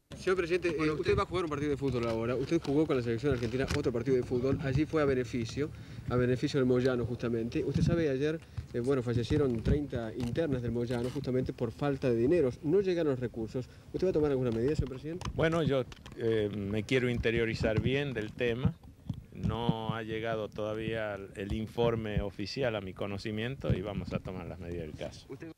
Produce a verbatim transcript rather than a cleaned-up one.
Señor presidente, bueno, eh, usted va a jugar un partido de fútbol ahora. Usted jugó con la selección argentina otro partido de fútbol. Allí fue a beneficio, a beneficio del Moyano justamente. Usted sabe, ayer, eh, bueno, fallecieron treinta internas del Moyano justamente por falta de dineros. No llegaron los recursos. ¿Usted va a tomar alguna medida, señor presidente? Bueno, yo eh, me quiero interiorizar bien del tema. No ha llegado todavía el informe oficial a mi conocimiento y vamos a tomar las medidas del caso. ¿Usted